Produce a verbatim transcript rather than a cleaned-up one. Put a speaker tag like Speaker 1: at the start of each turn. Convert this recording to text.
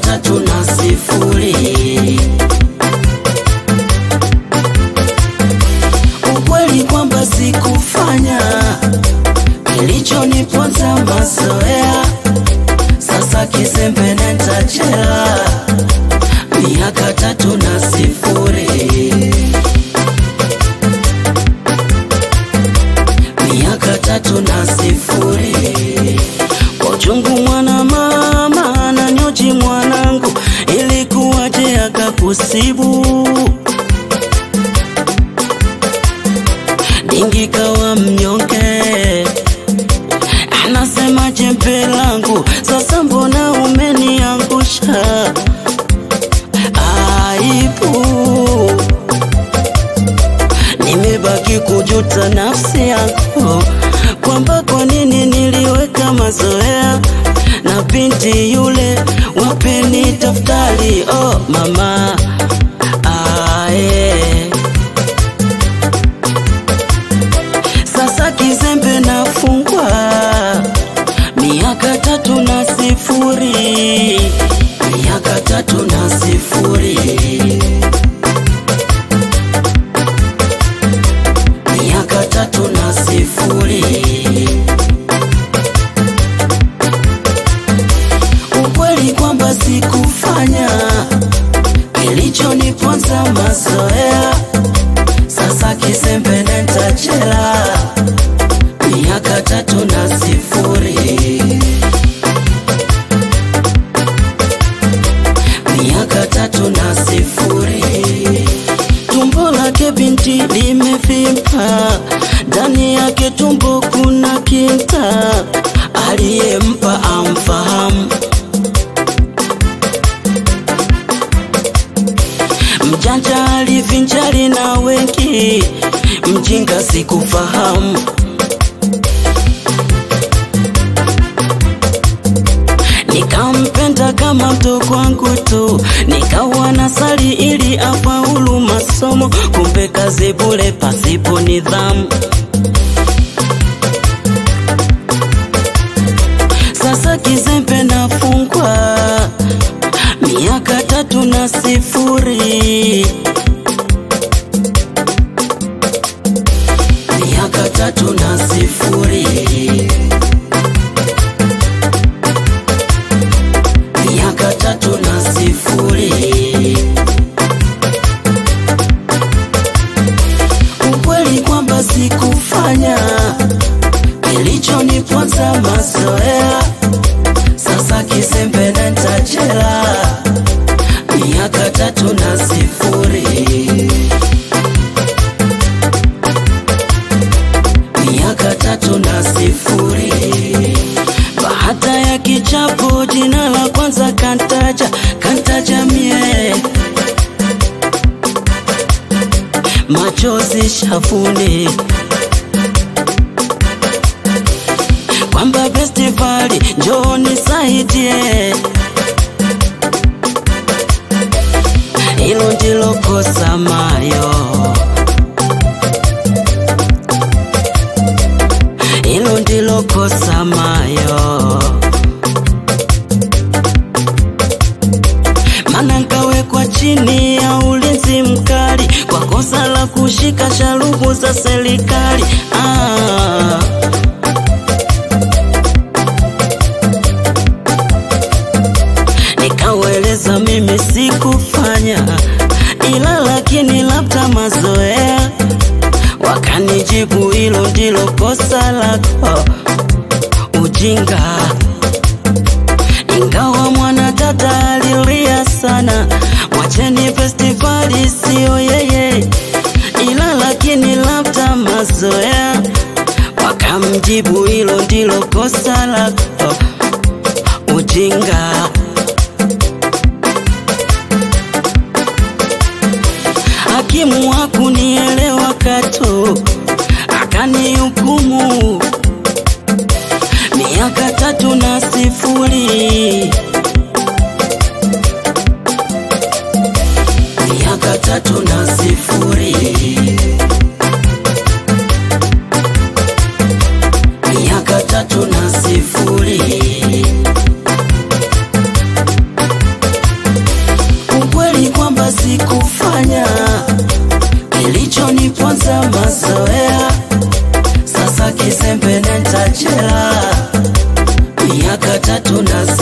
Speaker 1: tatu na sifuri. Ukweli kwamba sikufanya kilichoniponza mazoea, sasa kizembe nenda jela. Miaka tatu na sifuri. Miaka tatu na sifuri. Kwa uchungu mwana mama na nyoji mwanangu, ilikuwaje akakusibu? Dingi kawa mnyonge, anasema jembe langu, sasa mbona umeniangusha? Aibu, nimebaki kujuta nafsi yako, kwamba kwa nini niliweka mazoea na binti yule. Wapeni daftari, oh mama. Ae, sasa kizembe nafungwa. Miaka tatu na sifuri. Miaka tatu na sifuri. Miaka tatu na sifuri. Ukweli kwamba sikufanya kilichoniponza mazoea, sasa kizembe nenda jela. Miaka tatu na sifuri. Miaka tatu na sifuri. Tumbo lake binti limevimba, ndani yake tumbo kuna kinta, aliyempa amfahamu. Mjanja alivinjari na wengi, mjinga sikufahamu. Nikampenda kama mtoto wangu tu, nikawa nasali ili afaulu masomo, kumbe kazi bure pasipo nidhamu. Sasa kizembe nafungwa. Miaka tatu na sifuri. Miaka tatu na sifuri. Miaka tatu na sifuri. Ukweli kwamba sikufanya kilichoniponza mazoea, sasa kizembe nenda jela. Miaka tatu na sifuri. Miaka tatu na sifuri. Bahata ya kichapo, jina la kwanza kantaja, kantaja mie. Machozi shavuni, kwamba festivali njoo nisaidie. Hilo ndilo kosa mayo, hilo ndilo kosa mayo. Mana nkawekwa chini ya ulinzi mkali, kwa kosa la kushika sharubu za serikali. Ah, nikaweleza mimi sikufanya, ila lakini labda mazoea. Wakanijibu hilo ndilo kosa lako, ujinga. Ingawa mwana dada alilia sana, mwacheni festivali sio yeye, ila lakini labda mazoea. Wakamjibu hilo ndilo kosa lako, ujinga. Hakimu hakunielewa katu, akanihukumu miaka tatu na sifuri. Miaka tatu na sifuri. Miaka tatu na sifuri. kwanza mazoea, sasa kisembe nitachela. Miaka tatu na